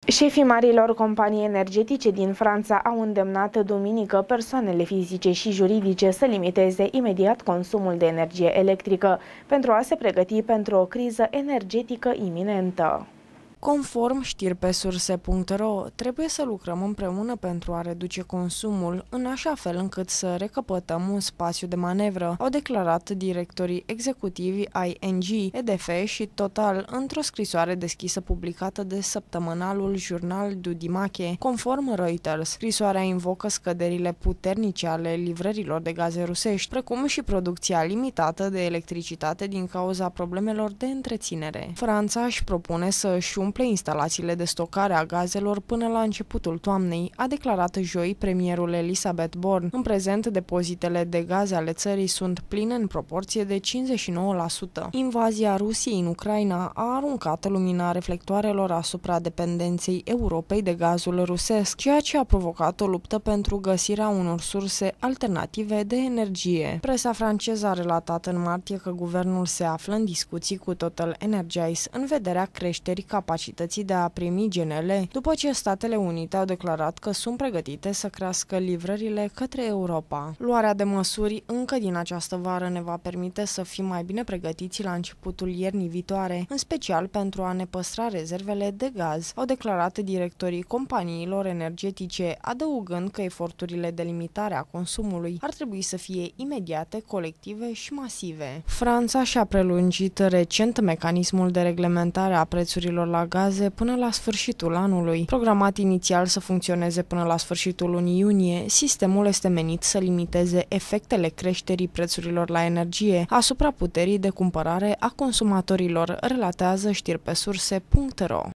Șefii marilor companii energetice din Franța au îndemnat duminică persoanele fizice și juridice să limiteze imediat consumul de energie electrică pentru a se pregăti pentru o criză energetică iminentă. Conform știri pe surse.ro, trebuie să lucrăm împreună pentru a reduce consumul, în așa fel încât să recăpătăm un spațiu de manevră, au declarat directorii executivi ai Engie, EDF și Total într-o scrisoare deschisă publicată de săptămânalul Journal du Dimanche, conform Reuters. Scrisoarea invocă scăderile puternice ale livrărilor de gaze rusești, precum și producția limitată de electricitate din cauza problemelor de întreținere. Franța își propune să își umple instalațiile de stocare a gazelor până la începutul toamnei, a declarat joi premierul Elisabeth Borne. În prezent, depozitele de gaze ale țării sunt pline în proporție de 59%. Invazia Rusiei în Ucraina a aruncat lumina reflectoarelor asupra dependenței Europei de gazul rusesc, ceea ce a provocat o luptă pentru găsirea unor surse alternative de energie. Presa franceză a relatat în martie că guvernul se află în discuții cu Total Energies în vederea creșterii capacității de a primi GNL, după ce Statele Unite au declarat că sunt pregătite să crească livrările către Europa. Luarea de măsuri încă din această vară ne va permite să fim mai bine pregătiți la începutul iernii viitoare, în special pentru a ne păstra rezervele de gaz, au declarat directorii companiilor energetice, adăugând că eforturile de limitare a consumului ar trebui să fie imediate, colective și masive. Franța și-a prelungit recent mecanismul de reglementare a prețurilor la gaze până la sfârșitul anului. Programat inițial să funcționeze până la sfârșitul lunii iunie, sistemul este menit să limiteze efectele creșterii prețurilor la energie asupra puterii de cumpărare a consumatorilor, relatează știri pe surse.ro.